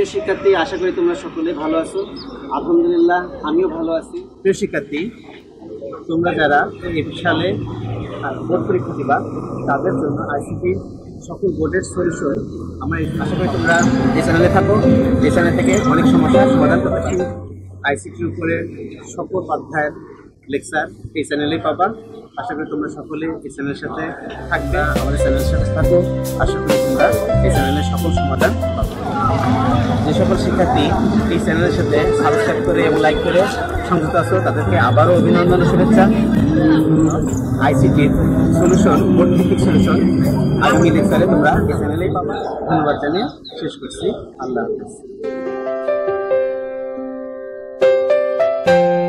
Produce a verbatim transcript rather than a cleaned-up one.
শিক্ষার্থী, আশা করি তোমরা সকলে ভালো আছো। আলহামদুলিল্লাহ আমিও ভালো আছি। প্রিয় শিক্ষার্থী, তোমরা যারা এই সালে বোর্ড পরীক্ষা দিবা তাদের জন্য আইসিটি সকল বোর্ডের সলিউশন আমরা আশা করি তোমরা এই চ্যানেলে থাকো। এই চ্যানেল থেকে অনেক সমস্যার সমাধান করতেছি। আইসিটির উপরে সকল অধ্যায়ের লেকচার এই চ্যানেলেই পাবা। আশা করি তোমরা সকলে এই চ্যানেলের সাথে থাকবে, আমাদের চ্যানেলের সাথে থাকো। আশা করি তোমরা এই চ্যানেলের সকল সমাধান পাবে। যে সকল শিক্ষার্থী এই চ্যানেলের সাথে সাবস্ক্রাইব করে এবং লাইক করে সংযুক্ত আছো তাদেরকে আবারও অভিনন্দন ও শুভেচ্ছা। আইসিটির সলিউশন, বোর্ড ভিত্তিক সলিউশন আগামী লেকচারে তোমরা এই চ্যানেলেই পাবা। ধন্যবাদ জানিয়ে শেষ করছি। আল্লাহ হাফেজ।